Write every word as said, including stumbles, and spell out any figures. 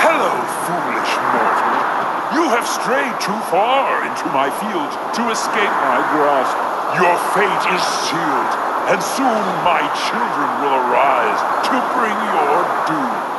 Hello, foolish mortal. You have strayed too far into my field to escape my grasp. Your fate is sealed, and soon my children will arise to bring your doom.